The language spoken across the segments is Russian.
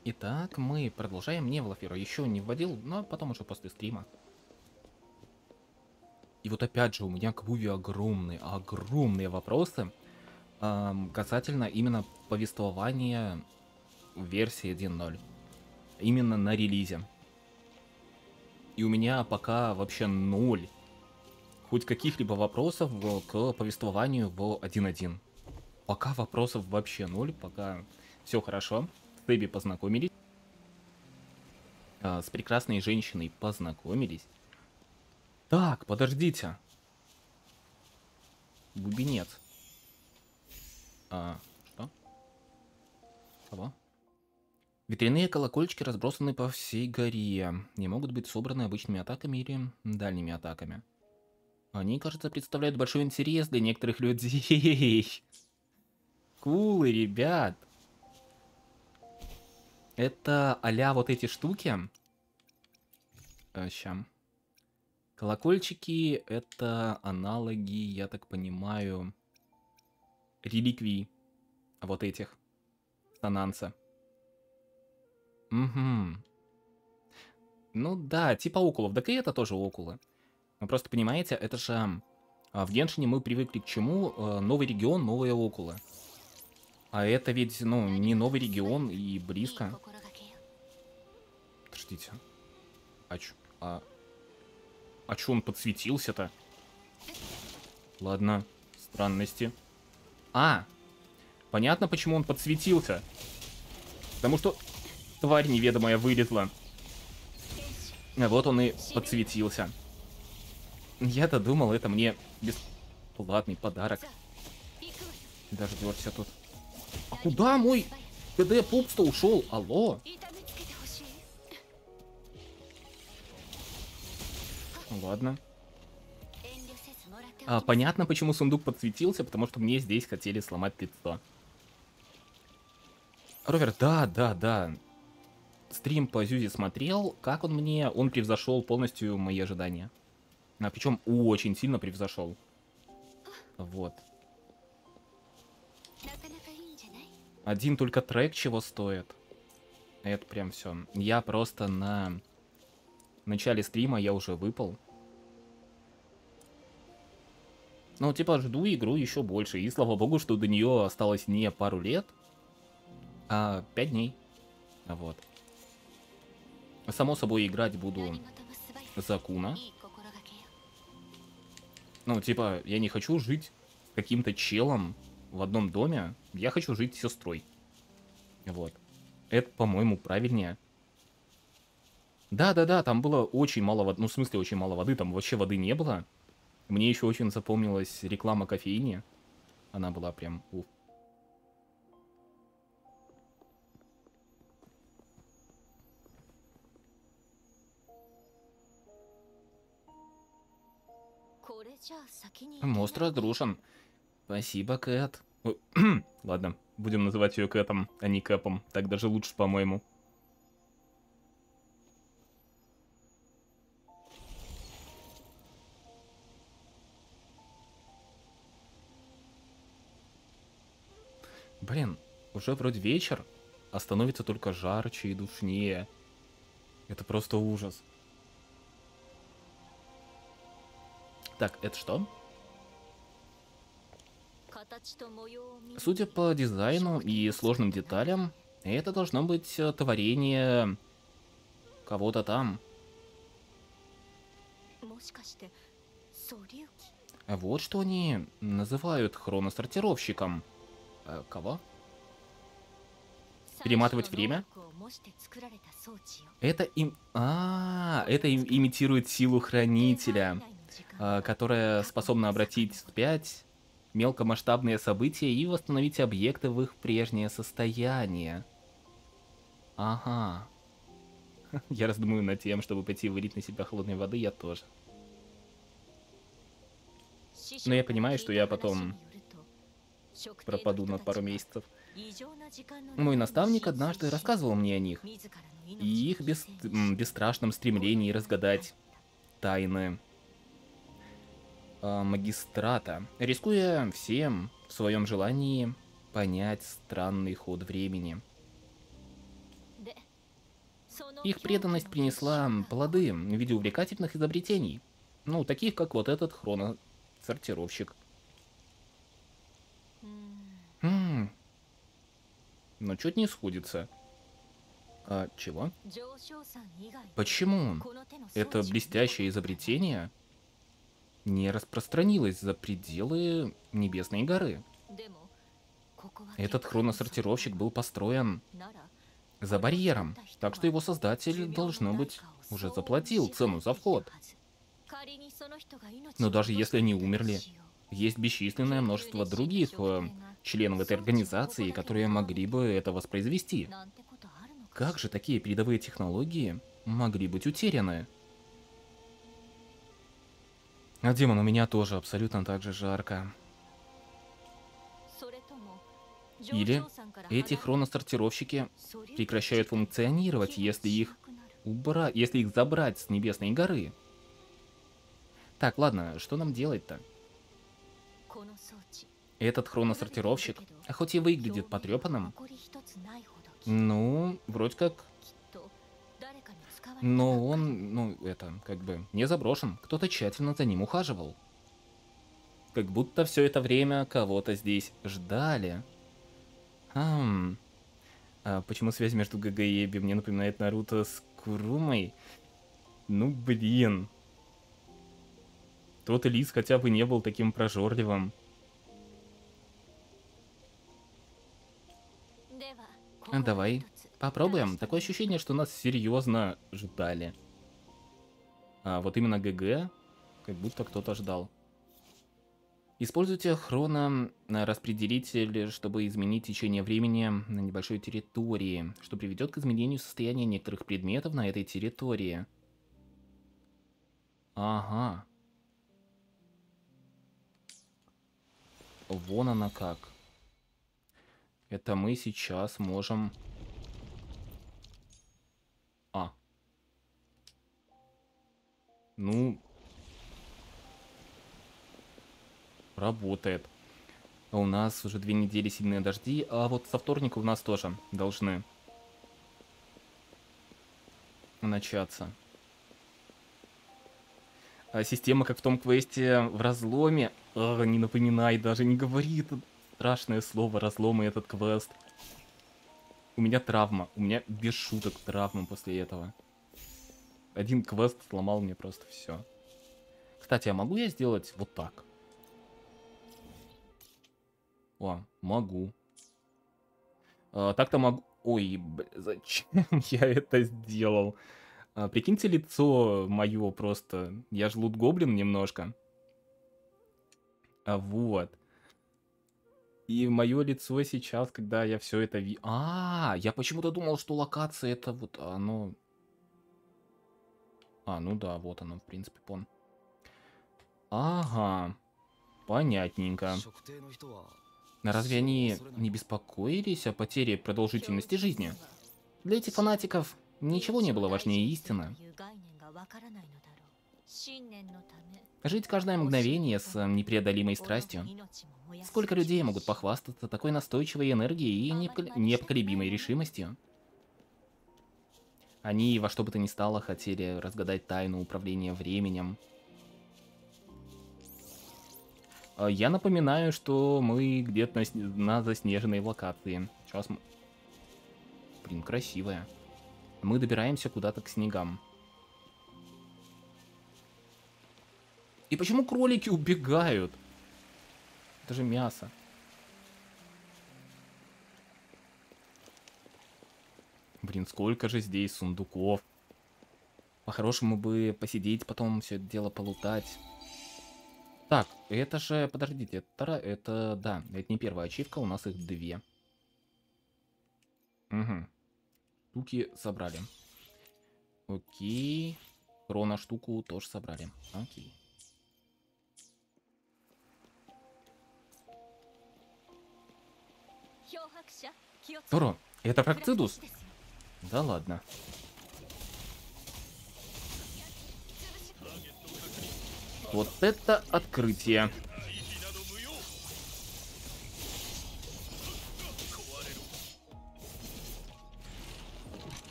Итак, мы продолжаем. Не, Влафира еще не вводил, но потом уже после стрима. И вот опять же у меня к Вуве огромные вопросы касательно именно повествования в версии 1.0. Именно на релизе. И у меня пока вообще ноль хоть каких-либо вопросов к повествованию в 1.1. Пока вопросов вообще ноль, пока все хорошо. С Эбби познакомились. С прекрасной женщиной познакомились. Так, подождите. Бубенец. Что? Кого? Ветряные колокольчики разбросаны по всей горе. Не могут быть собраны обычными атаками или дальними атаками. Они, кажется, представляют большой интерес для некоторых людей. Кулы, ребят. Это а-ля вот эти штуки. Ща. Колокольчики — это аналоги, я так понимаю, реликвий вот этих. Сонанса. Угу. Ну да, типа окулов. Так и это тоже окулы. Вы просто понимаете, это же... в Геншине мы привыкли к чему? Новый регион, новые окулы. А это ведь, ну, не новый регион и близко. Подождите. А чё? А чё он подсветился-то? Ладно, странности. Понятно, почему он подсветился. Потому что тварь неведомая вылезла. Вот он и подсветился. Я-то думал, это мне бесплатный подарок. Дождешься тут. А куда мой КД пупс-то ушел? Алло? Ладно. Понятно, почему сундук подсветился, потому что мне здесь хотели сломать лицо. Ровер, да. Стрим по Зюзе смотрел, как он мне... Он превзошел полностью мои ожидания. Причем очень сильно превзошел. Вот. Один только трек чего стоит. Это прям все. Я просто на начале стрима я уже выпал. Ну, типа, жду игру еще больше. И слава богу, что до нее осталось не пару лет, а 5 дней. Вот. Само собой, играть буду за Куна. Ну, типа, я не хочу жить с каким-то челом в одном доме. Я хочу жить с сестрой. Вот. Это, по-моему, правильнее. Да, там было очень мало воды. Ну, в смысле, очень мало воды. Там вообще воды не было. Мне еще очень запомнилась реклама кофейни. Она была прям... Уф. Мост разрушен. Спасибо, Кэт. Ладно, будем называть ее Кэтом, а не Кэпом. Так даже лучше, по-моему. Блин, уже вроде вечер, а становится только жарче и душнее. Это просто ужас. Так, это что? Судя по дизайну и сложным деталям, это должно быть творение кого-то там. А вот что они называют хроностортировщиком. Кого? Перематывать время? Это имитирует силу хранителя, которая способна обратить вспять мелкомасштабные события и восстановить объекты в их прежнее состояние. Ага. Я раздумываю над тем, чтобы пойти вылить на себя холодной воды, я тоже. Но я понимаю, что я потом пропаду на пару месяцев. Мой наставник однажды рассказывал мне о них. И их бесстрашном стремлении разгадать тайны магистрата, рискуя всем в своем желании понять странный ход времени. Их преданность принесла плоды в виде увлекательных изобретений. Ну, таких как вот этот хроносортировщик. Но чуть не сходится. А чего? Почему это блестящее изобретение не распространилось за пределы Небесной горы? Этот хроносортировщик был построен за барьером, так что его создатель, должно быть, уже заплатил цену за вход. Но даже если они умерли, есть бесчисленное множество других членов этой организации, которые могли бы это воспроизвести. Как же такие передовые технологии могли быть утеряны? А, демон, у меня тоже абсолютно так же жарко. Или эти хроносортировщики прекращают функционировать, если их забрать с Небесной горы. Так, ладно, что нам делать-то? Этот хроносортировщик, хоть и выглядит потрепанным, ну, вроде как... Но он, как бы, не заброшен. Кто-то тщательно за ним ухаживал. Как будто все это время кого-то здесь ждали. А почему связь между ГГ и Эбби мне напоминает Наруто с Курумой? Ну, блин. Тот Элис хотя бы не был таким прожорливым. Давай попробуем. Такое ощущение, что нас серьезно ждали. А вот именно ГГ, как будто кто-то ждал. Используйте хронораспределитель, чтобы изменить течение времени на небольшой территории, что приведет к изменению состояния некоторых предметов на этой территории. Ага. Вон она как. Это мы сейчас можем... Ну... Работает. А у нас уже 2 недели сильные дожди, а вот со вторника у нас тоже должны начаться. А система, как в том квесте в разломе. Не напоминай, даже не говори это страшное слово разлом и этот квест. У меня травма. У меня без шуток травма после этого. Один квест сломал мне просто все. Кстати, а могу я сделать вот так? О, могу. Так-то могу... Ой, зачем я это сделал? Прикиньте лицо мое просто. Я ж лут-гоблин немножко. Вот. И мое лицо сейчас, когда я все это я почему-то думал, что локация это вот оно... ну да, вот оно, в принципе, пон. Ага. Понятненько. Разве они не беспокоились о потере продолжительности жизни? Для этих фанатиков ничего не было важнее истины. Жить каждое мгновение с непреодолимой страстью. Сколько людей могут похвастаться такой настойчивой энергией и непоколебимой решимостью? Они во что бы то ни стало хотели разгадать тайну управления временем. Я напоминаю, что мы где-то на заснеженной локации. Сейчас мы... Блин, красивая. Мы добираемся куда-то к снегам. И почему кролики убегают? Это же мясо. Блин, сколько же здесь сундуков. По-хорошему бы посидеть, потом все это дело полутать. Так, это же... Подождите, это... Да, это не первая ачивка, у нас их 2. Угу. Штуки собрали. Окей. Хроно-штуку тоже собрали. Окей. Торо, это Фракцидус? Да ладно. Вот это открытие.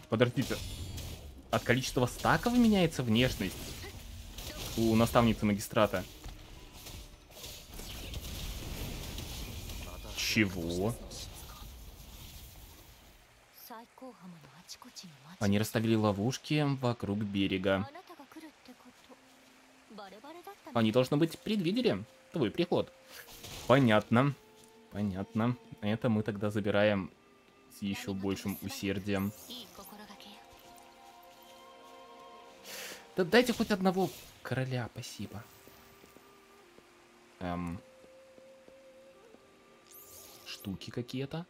Подождите. От количества стаков меняется внешность у наставницы магистрата? Чего? Они расставили ловушки вокруг берега. Они, должно быть, предвидели твой приход. Понятно. Понятно. Это мы тогда забираем с еще большим усердием. Да дайте хоть одного короля, спасибо. Штуки какие-то.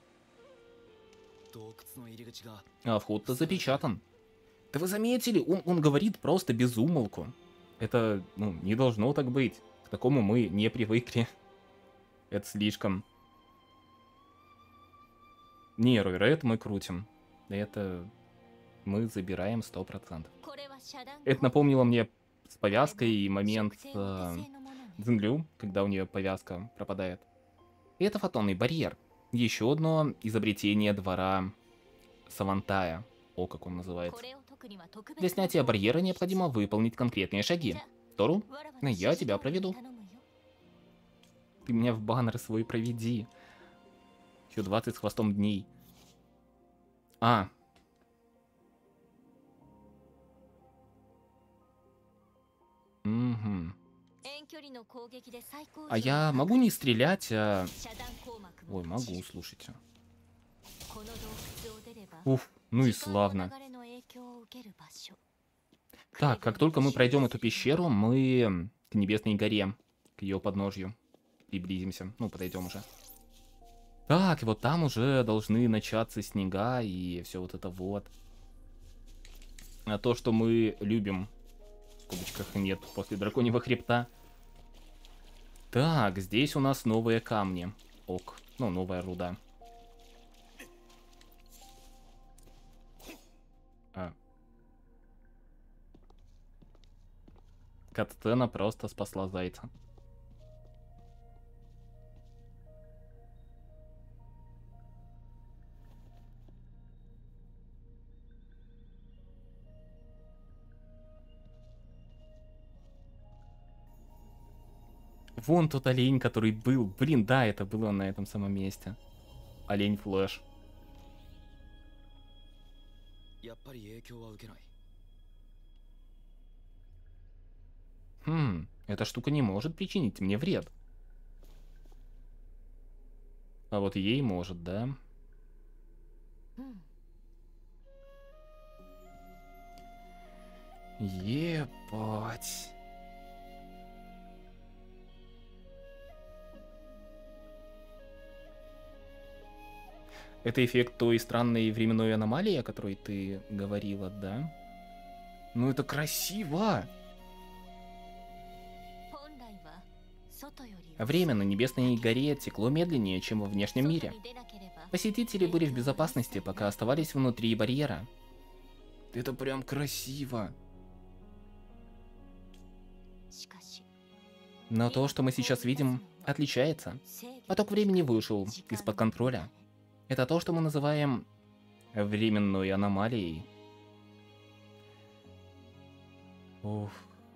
А вход-то запечатан. Да вы заметили, он говорит просто без умолку. Это, ну, не должно так быть. К такому мы не привыкли. Это слишком. Не, Ройред мы крутим. Это мы забираем 100%. Это напомнило мне с повязкой и момент Цзинлю, когда у нее повязка пропадает. И это фотонный барьер. Еще одно изобретение двора Савантая. О, как он называется. Для снятия барьера необходимо выполнить конкретные шаги. Тору, я тебя проведу. Ты меня в баннер свой проведи. Еще 20 с хвостом дней. А. Угу. А я могу не стрелять, а... Ой, могу, слушайте. Уф, ну и славно. Так, как только мы пройдем эту пещеру, мы к Небесной горе, к ее подножью приблизимся. Ну, подойдем уже. Так, и вот там уже должны начаться снега и все вот это вот. А то, что мы любим, в скобочках нет, после драконьего хребта. Так, здесь у нас новые камни. Ок, ну, новая руда. Катстена просто спасла зайца. Вон тот олень, который был. Блин, да, это было на этом самом месте. Олень Флэш. Эта штука не может причинить мне вред. А вот ей может, да? Ебать. Это эффект той странной временной аномалии, о которой ты говорила, да? Ну это красиво! Время на Небесной горе текло медленнее, чем во внешнем мире. Посетители были в безопасности, пока оставались внутри барьера. Это прям красиво. Но то, что мы сейчас видим, отличается. Поток времени вышел из-под контроля. Это то, что мы называем временной аномалией. Уф.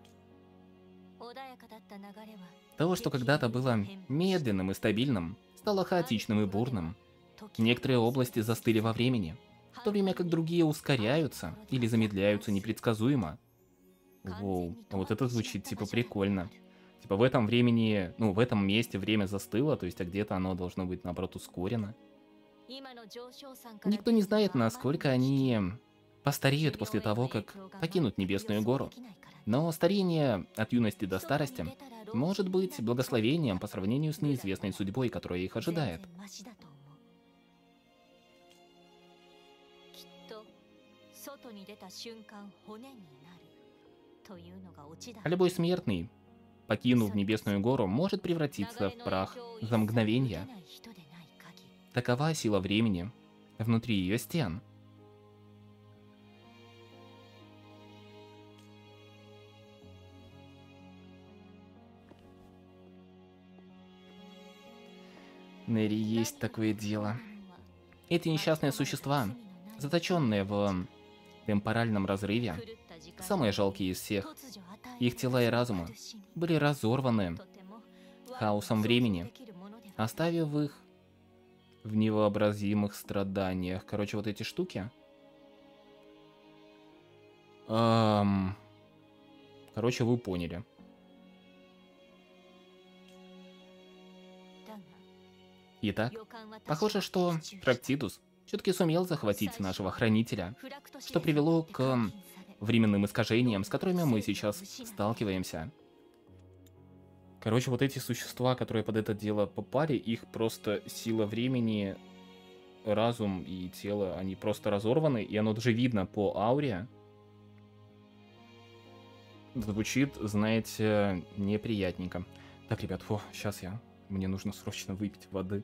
То, что когда-то было медленным и стабильным, стало хаотичным и бурным. Некоторые области застыли во времени, в то время как другие ускоряются или замедляются непредсказуемо. Воу, вот это звучит типа прикольно. Типа в этом времени, ну в этом месте время застыло, то есть а где-то оно должно быть наоборот ускорено. Никто не знает, насколько они постареют после того, как покинут Небесную гору. Но старение от юности до старости может быть благословением по сравнению с неизвестной судьбой, которая их ожидает. Любой смертный, покинув Небесную гору, может превратиться в прах за мгновение. Такова сила времени внутри ее стен. Нерри, есть такое дело. Эти несчастные существа, заточенные в темпоральном разрыве, самые жалкие из всех. Их тела и разумы были разорваны хаосом времени, оставив их в невообразимых страданиях. Короче, вот эти штуки. Короче, вы поняли. Итак, похоже, что Фрактидус все-таки сумел захватить нашего хранителя, что привело к временным искажениям, с которыми мы сейчас сталкиваемся. Короче, вот эти существа, которые под это дело попали, их просто сила времени, разум и тело, они просто разорваны, и оно даже видно по ауре. Звучит, знаете, неприятненько. Так, ребят, сейчас мне нужно срочно выпить воды.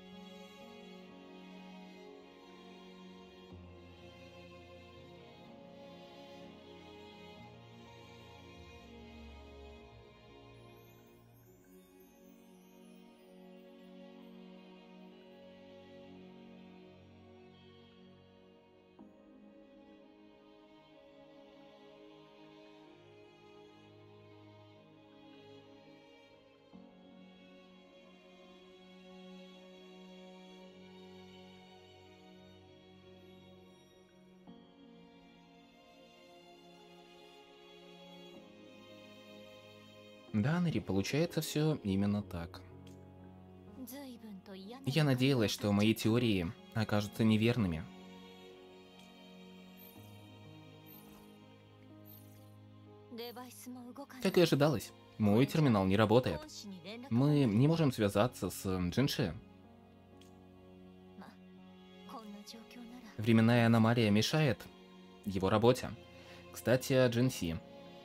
Да, Нэри, получается все именно так. Я надеялась, что мои теории окажутся неверными. Как и ожидалось, мой терминал не работает. Мы не можем связаться с Джинши. Временная аномалия мешает его работе. Кстати, о Джинси.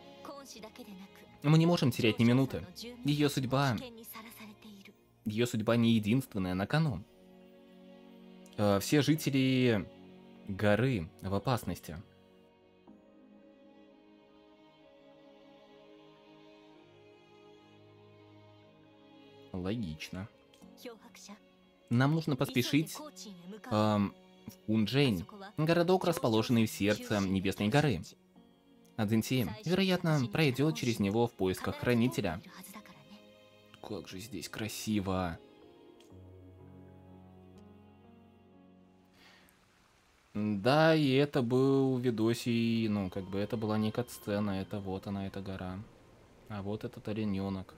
Мы не можем терять ни минуты. Ее судьба не единственная на кону. Все жители горы в опасности. Логично. Нам нужно поспешить в Кунчжэнь, городок, расположенный в сердце Небесной горы. А Цзиньси, вероятно, пройдет через него в поисках хранителя. Как же здесь красиво. Да, и это был видосий, ну, как бы это была не кат-сцена, это вот она, эта гора. А вот этот олененок.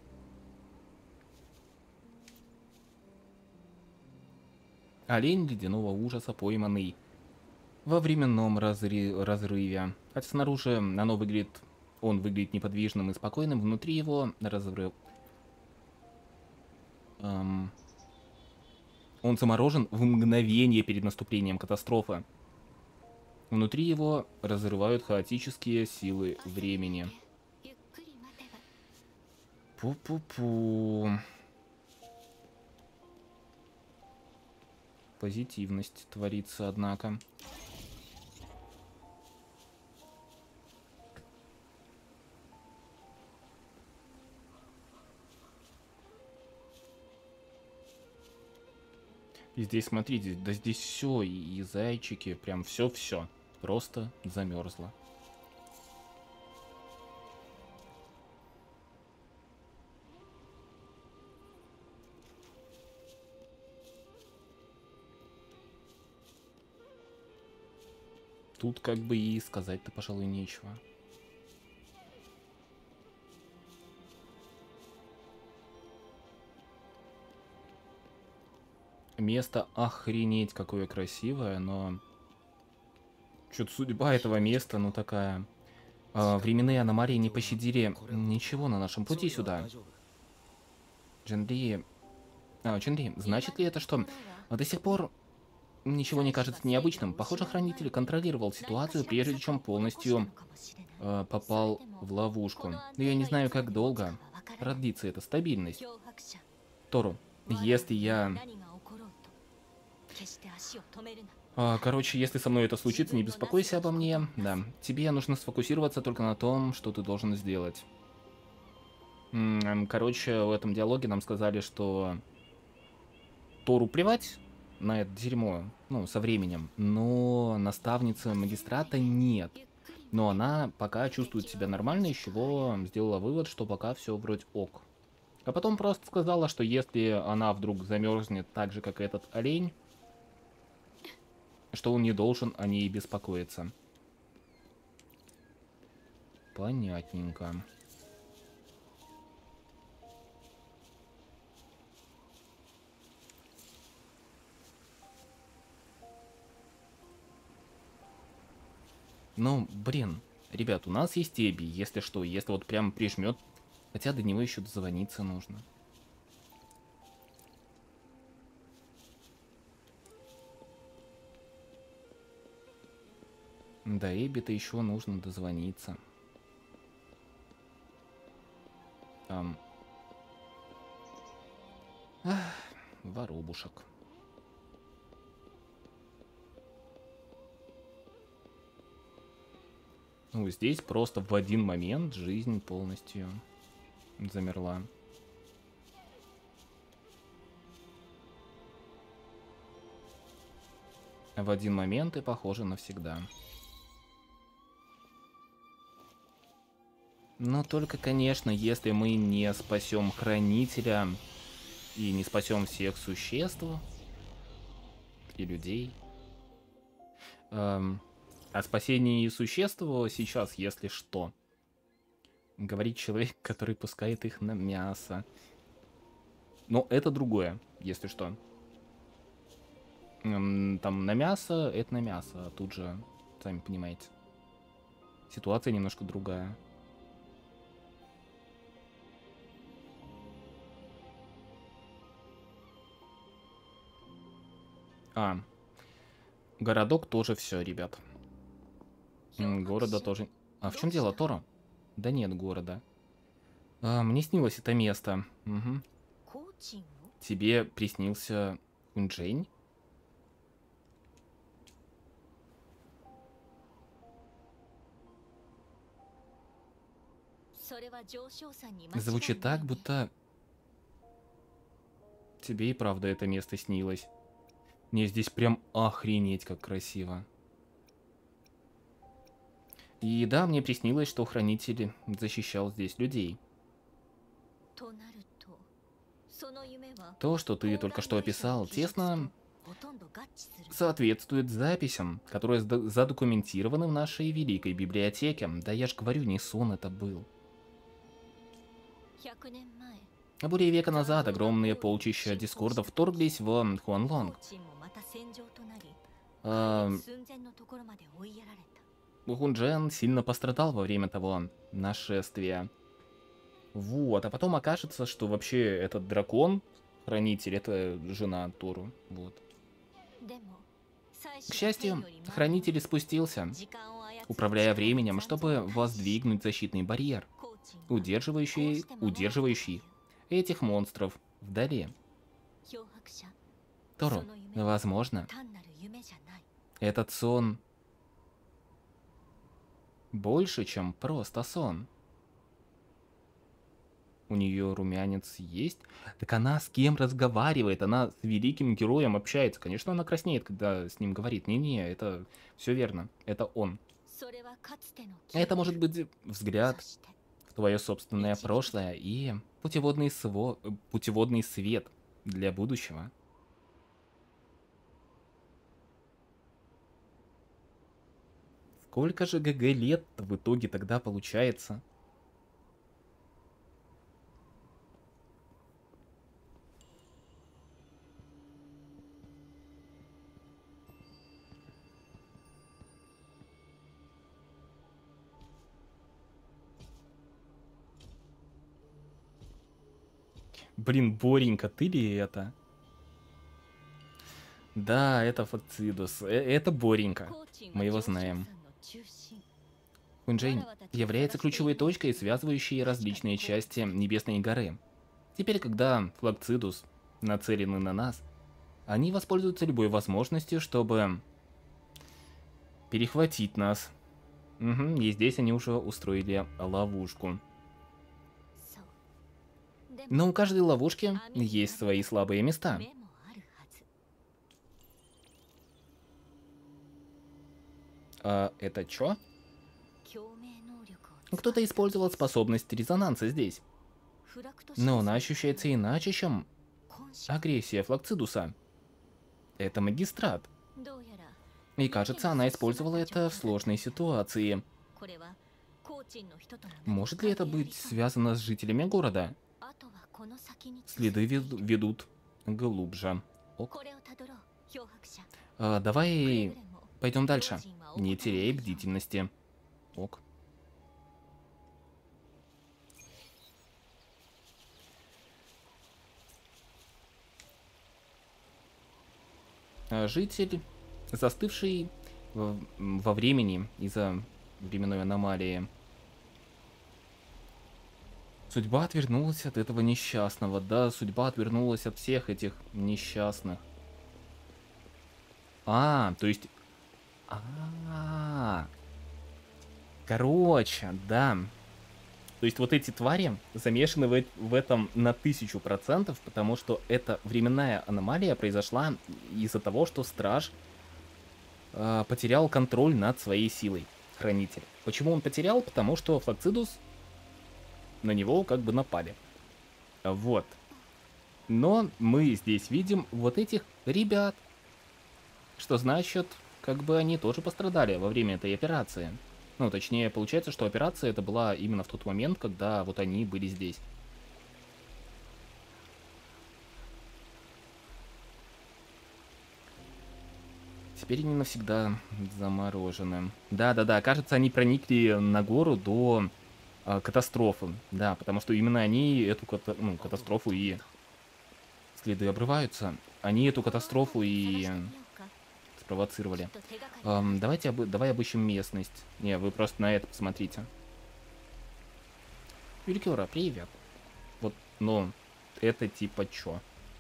Олень ледяного ужаса, пойманный во временном разрыве. Хотя снаружи он выглядит неподвижным и спокойным, внутри его разрыв. Он заморожен в мгновение перед наступлением катастрофы. Внутри его разрывают хаотические силы времени. Пу-пу-пу. Позитивность творится, однако. И здесь, смотрите, да здесь все, и зайчики, прям все просто замерзло. Тут как бы и сказать-то, пожалуй, нечего. Место охренеть какое красивое, но... Что-то судьба этого места, ну такая... временные аномалии не пощадили ничего на нашем пути сюда. Джинри... Джинри, значит ли это, что до сих пор ничего не кажется необычным? Похоже, хранитель контролировал ситуацию, прежде чем полностью попал в ловушку. Но я не знаю, как долго продлится эта стабильность. Тору, если я... Короче, если со мной это случится, не беспокойся обо мне. Да, тебе нужно сфокусироваться только на том, что ты должен сделать. Короче, в этом диалоге нам сказали, что Тору плевать на это дерьмо, ну, со временем. Но наставница магистрата нет. Но она пока чувствует себя нормально, из чего сделала вывод, что пока все вроде ок. А потом просто сказала, что если она вдруг замерзнет так же, как этот олень, что он не должен о ней беспокоиться. Понятненько. Ну, блин, ребят, у нас есть Эбби, если что, если вот прям прижмет, хотя до него еще дозвониться нужно. До Эбби-то еще нужно дозвониться. Там... Ах, воробушек. Ну, здесь просто в один момент жизнь полностью замерла. В один момент и, похоже, навсегда. Но только, конечно, если мы не спасем хранителя и не спасем всех существ и людей. О спасении существ сейчас, если что, говорит человек, который пускает их на мясо. Но это другое, если что. Там на мясо, это на мясо, а тут же, сами понимаете, ситуация немножко другая. Городок тоже все, ребят. Города тоже. А в чем дело, Торо? Да нет города. Мне снилось это место. Угу. Тебе приснился Хунчжэнь? Звучит так, будто тебе и правда это место снилось. Мне здесь прям охренеть как красиво. И да, мне приснилось, что хранитель защищал здесь людей. То, что ты только что описал, тесно соответствует записям, которые задокументированы в нашей великой библиотеке. Да я ж говорю, не сон это был. Более века назад огромные полчища дискордов вторглись в Хуанлонг. Хунчжэн сильно пострадал во время того нашествия. Вот, а потом окажется, что вообще этот дракон, хранитель, это жена Тору. Вот. К счастью, хранитель спустился, управляя временем, чтобы воздвигнуть защитный барьер, удерживающий этих монстров вдали. Тору, возможно, этот сон больше, чем просто сон. У нее румянец есть. Так она с кем разговаривает? Она с великим героем общается. Конечно, она краснеет, когда с ним говорит. Не-не, это все верно. Это он. Это может быть взгляд в твое собственное прошлое и путеводный свет для будущего. Сколько же ГГ лет в итоге тогда получается? Блин, Боренька, ты ли это? Да, это Фацидус. Это Боренька. Мы его знаем. Хунчжэнь является ключевой точкой, связывающей различные части Небесной горы. Теперь, когда Флакцидус нацелены на нас, они воспользуются любой возможностью, чтобы перехватить нас. Угу, и здесь они уже устроили ловушку. Но у каждой ловушки есть свои слабые места. Это чё? Кто-то использовал способность резонанса здесь. Но она ощущается иначе, чем агрессия Флакцидуса. Это магистрат. И кажется, она использовала это в сложной ситуации. Может ли это быть связано с жителями города? Следы ведут глубже. Ок. Давай пойдем дальше. Не теряй бдительности. Ок. Житель, застывший во времени из-за временной аномалии. Судьба отвернулась от этого несчастного. Да, судьба отвернулась от всех этих несчастных. То есть... Короче, да. То есть вот эти твари замешаны в этом на 1000%, потому что эта временная аномалия произошла из-за того, что страж потерял контроль над своей силой, хранитель. Почему он потерял? Потому что Флакцидус на него как бы напали. Вот. Но мы здесь видим вот этих ребят. Что значит, как бы они тоже пострадали во время этой операции. Ну, точнее, получается, что операция это была именно в тот момент, когда вот они были здесь. Теперь они навсегда заморожены. Да-да-да, кажется, они проникли на гору до катастрофы. Да, потому что именно они эту катастрофу и... Следы обрываются. Они эту катастрофу и... спровоцировали. Давай обыщем местность. Не, вы просто на это посмотрите. Юрикера, привет. Вот, но это типа чё?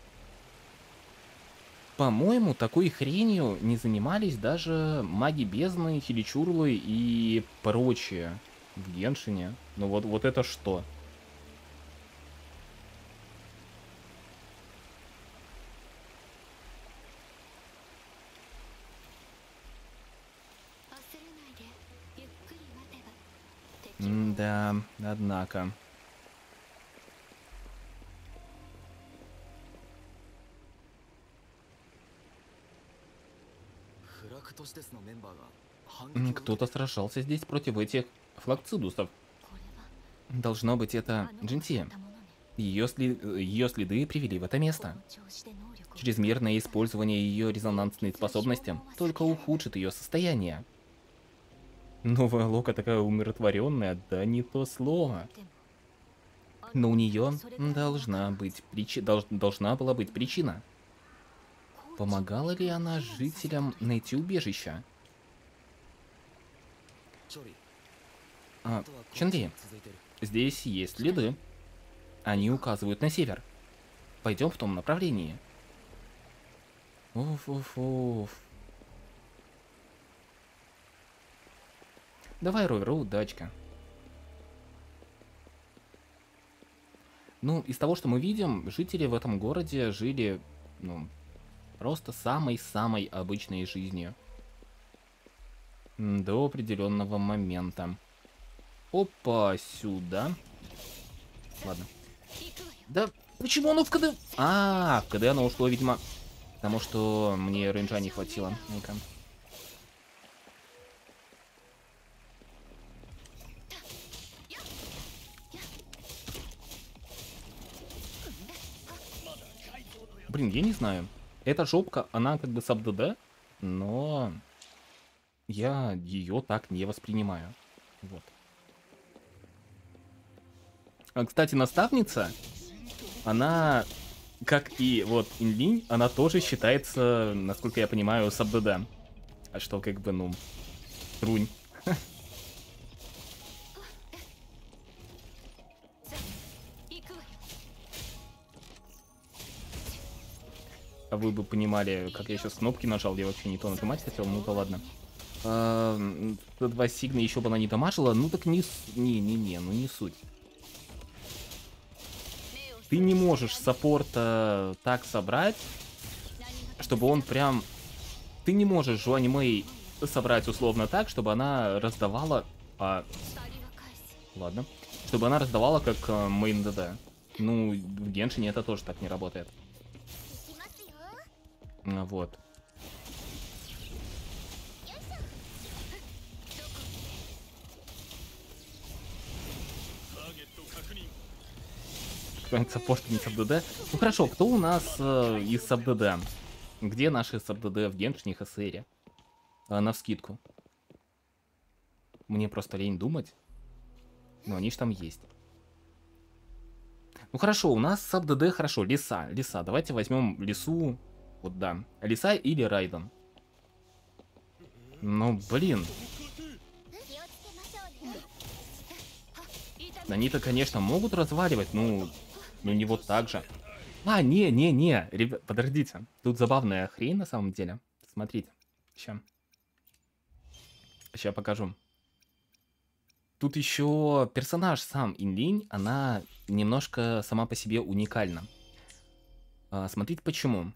По-моему, такой хренью не занимались даже маги бездны, хиличурлы и прочее в Геншине. Ну вот это что? Да, однако. Кто-то сражался здесь против этих флакцидусов. Должно быть, это Джинси. Ее следы привели в это место. Чрезмерное использование ее резонансной способности только ухудшит ее состояние. Новая Лока такая умиротворенная, да не то слово. Но у нее должна была быть причина. Помогала ли она жителям найти убежище? Ченри, здесь есть следы. Они указывают на север. Пойдем в том направлении. Уф. Давай, Ровер, удачка. Ну, из того, что мы видим, жители в этом городе жили, ну, просто самой-самой обычной жизнью. До определенного момента. Опа, сюда. Ладно. Да, почему оно в КД? В КД оно ушло, видимо, потому что мне рейнджа не хватило. Ну-ка. Блин, я не знаю. Эта жопка, она как бы с АБДД, но я ее так не воспринимаю. Вот. Кстати, наставница, она, как и вот Инлинь, она тоже считается, насколько я понимаю, с АБДД. А что как бы, ну, трунь. А вы бы понимали, как я сейчас кнопки нажал, я вообще не то нажимать хотел, ну да ладно. Два сигна еще бы она не дамажила, ну так не суть. Ты не можешь саппорта так собрать, чтобы он прям... Ты не можешь Жуань Мэй собрать условно так, чтобы она раздавала... ладно. Чтобы она раздавала как мейн ДД. Ну, в Геншине это тоже так не работает. Вот. Кто-нибудь саппортит СабДД? Ну хорошо, кто у нас из СабДД? Где наши СабДД в Геншине и ХСРе? Навскидку. Мне просто лень думать. Но они же там есть. Ну хорошо, у нас СабДД, хорошо, Лиса. Лиса, давайте возьмем Лису. Вот да. Лиса или Райден. Ну, блин. Они-то, конечно, могут разваливать, ну не вот так же. Не, ребят, подождите. Тут забавная хрень на самом деле. Смотрите. Сейчас покажу. Тут еще персонаж сам Инлинь, она немножко сама по себе уникальна. Смотрите почему.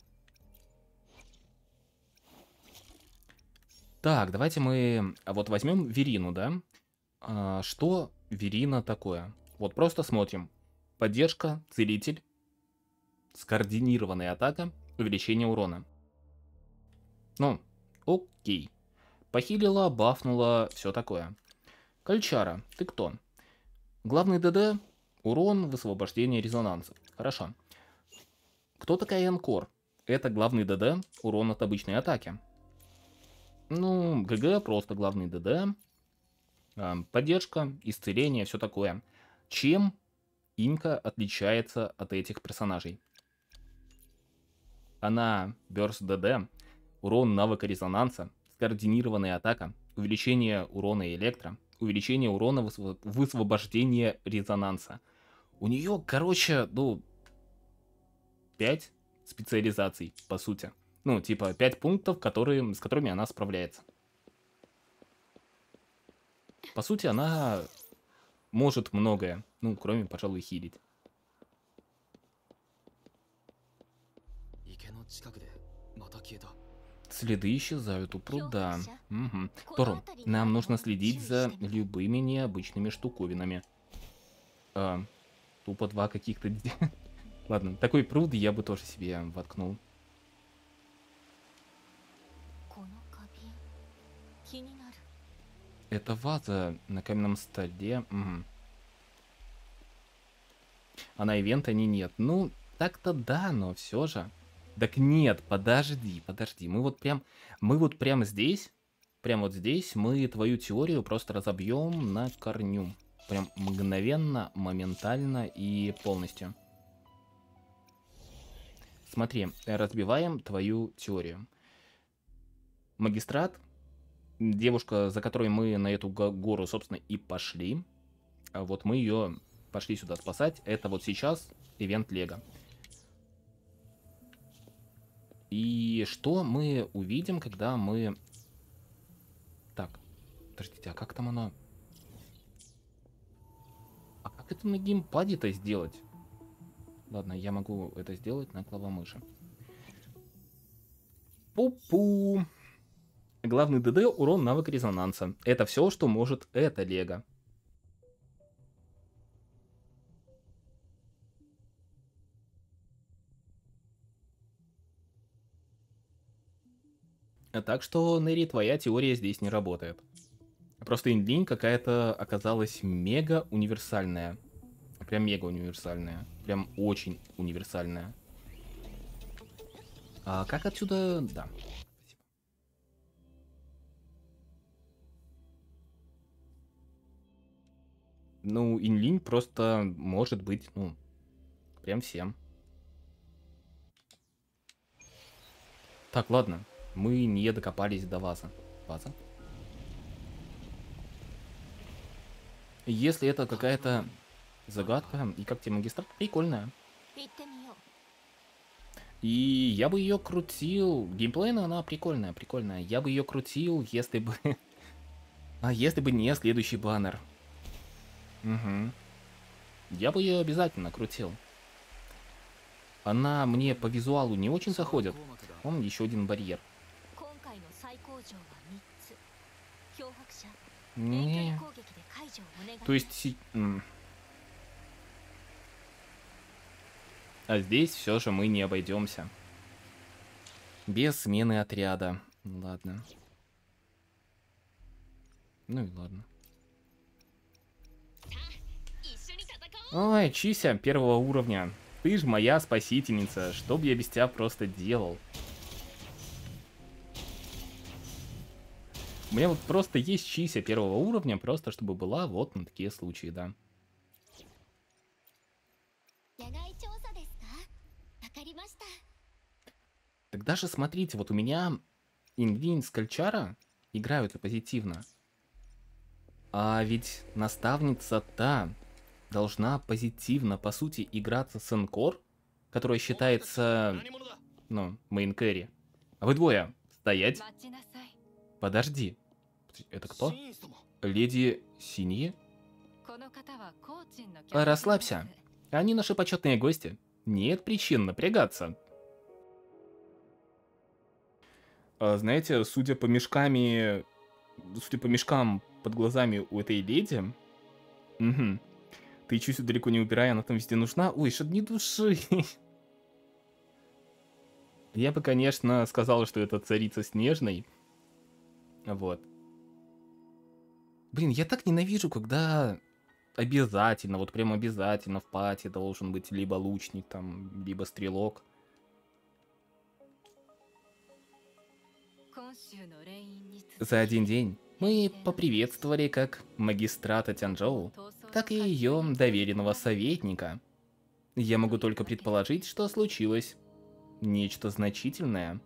Так, давайте мы вот возьмем Верину, да? Что Верина такое? Вот просто смотрим. Поддержка, целитель, скоординированная атака, увеличение урона. Ну, окей. Похилила, бафнула, все такое. Кольчара, ты кто? Главный ДД, урон, высвобождение резонанса. Хорошо. Кто такая Энкор? Это главный ДД, урон от обычной атаки. Ну, ГГ, просто главный ДД. Поддержка, исцеление, все такое. Чем Инка отличается от этих персонажей? Она Burst ДД, урон навыка резонанса, скоординированная атака, увеличение урона электро, увеличение урона высвобождения резонанса. У нее, короче, ну, 5 специализаций, по сути. Ну, типа 5 пунктов, с которыми она справляется. По сути, она может многое. Ну, кроме, пожалуй, хилить. Следы исчезают у пруда. Угу. Тору, нам нужно следить за любыми необычными штуковинами. Тупо 2 каких-то... Ладно, такой пруд я бы тоже себе воткнул. Это ваза на каменном столе. Угу. А на ивент они нет. Ну, так-то да, но все же. Так нет, подожди. Мы вот прям здесь, прям вот здесь мы твою теорию просто разобьем на корню. Прям мгновенно, моментально и полностью. Смотри, разбиваем твою теорию. Магистрат, девушка, за которой мы на эту гору, собственно, и пошли. Вот мы ее пошли сюда спасать. Это вот сейчас ивент Лего. И что мы увидим, когда мы... Так, подождите, а как там оно... А как это на геймпаде-то сделать? Ладно, я могу это сделать на клавомыши. Пу-пу. Главный ДД, урон, навык резонанса. Это все, что может это Лего. Так что, Нэри, твоя теория здесь не работает. Просто Инлинь какая-то оказалась мега универсальная. Прям мега универсальная. Прям очень универсальная. А как отсюда... Да. Спасибо. Ну, Инлинь просто может быть, ну, прям всем. Так, ладно. Мы не докопались до ваза. Ваза? Если это какая-то загадка, и как тебе магистрат, прикольная. И я бы ее крутил. Геймплейно она прикольная. Я бы ее крутил, если бы... если бы не следующий баннер. Угу. Я бы ее обязательно крутил. Она мне по визуалу не очень заходит. Он еще один барьер. Не. То есть... А здесь все же мы не обойдемся. Без смены отряда. Ладно. Ну и ладно. Ой, Чися, первого уровня. Ты ж моя спасительница. Что бы я без тебя просто делал? У меня вот просто есть Чися первого уровня, просто чтобы была вот на такие случаи, да. Тогда же смотрите, вот у меня Инвин с Кальчара играют позитивно. А ведь наставница-то должна позитивно, по сути, играться с Энкор, которая считается, ну, мейн-кэрри. А вы двое, стоять. Подожди. Это кто? Леди Синие? Расслабься. Они наши почетные гости. Нет причин напрягаться. Знаете, судя по мешкам под глазами у этой леди... Угу. Ты Чусю далеко не убирай, она там везде нужна. Ой, что-то не души. Я бы, конечно, сказал, что это царица Снежной. Вот. Блин, я так ненавижу, когда обязательно, вот прям обязательно в пати должен быть либо лучник, там, либо стрелок. За один день мы поприветствовали как магистрата Тянчжоу, так и ее доверенного советника. Я могу только предположить, что случилось нечто значительное.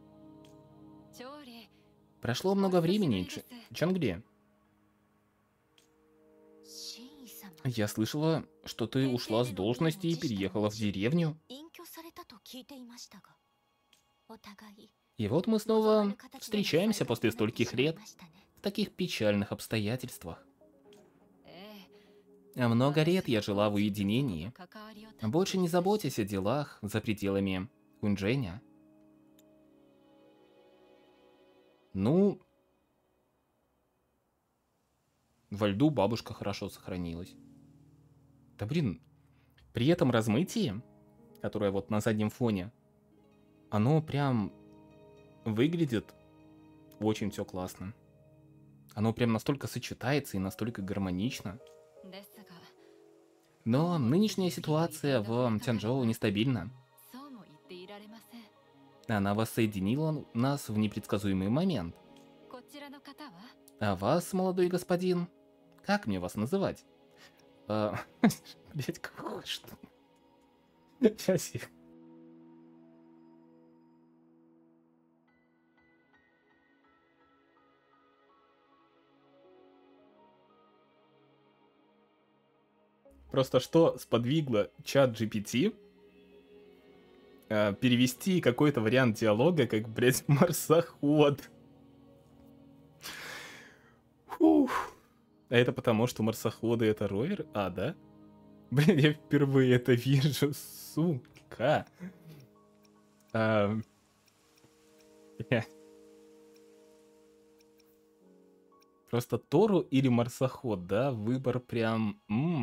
Прошло много времени, Чангли. Я слышала, что ты ушла с должности и переехала в деревню. И вот мы снова встречаемся после стольких лет в таких печальных обстоятельствах. Много лет я жила в уединении, больше не заботясь о делах за пределами Хунчжэня. Ну, во льду бабушка хорошо сохранилась. Да блин, при этом размытие, которое вот на заднем фоне, оно прям выглядит очень все классно. Оно прям настолько сочетается и настолько гармонично. Но нынешняя ситуация в Тянчжоу нестабильна. Она воссоединила нас в непредсказуемый момент. А вас, молодой господин, как мне вас называть? Блять, какого что? Сейчас я... Просто что сподвигло чат GPT перевести какой-то вариант диалога, как, блять, марсоход. Фух. А это потому, что марсоходы это ровер? А, да? Блин, я впервые это вижу, сука. Просто Тору или марсоход, да? Выбор прям...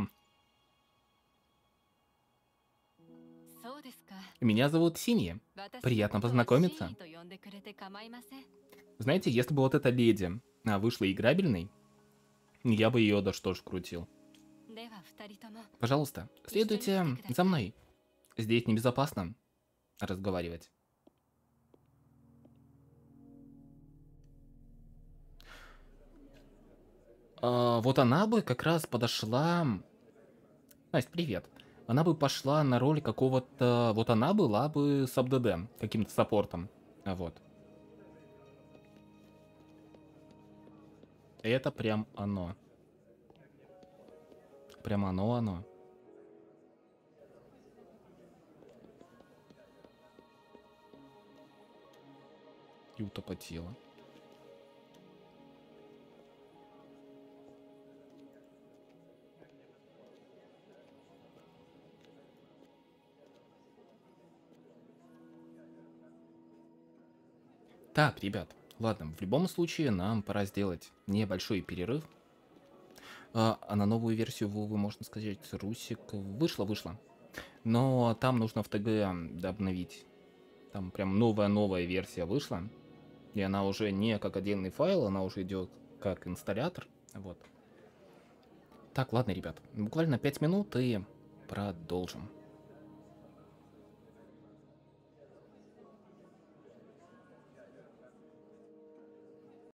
Меня зовут Синья. Приятно познакомиться. Знаете, если бы вот эта леди вышла играбельной, я бы ее да что ж крутил. Пожалуйста, следуйте за мной. Здесь небезопасно разговаривать. Вот она бы как раз подошла... Настя, привет. Она бы пошла на роль какого-то... Вот она была бы с АБДД, каким-то саппортом. Вот. Это прям оно. Прям оно. И утопотела. Так, ребят, Ладно, в любом случае нам пора сделать небольшой перерыв. А на новую версию Вовы, можно сказать, Русик вышла. Но там нужно в ТГ обновить. Там прям новая версия вышла. И она уже не как отдельный файл, она уже идет как инсталлятор. Вот. Так, ладно, ребят, буквально 5 минут и продолжим.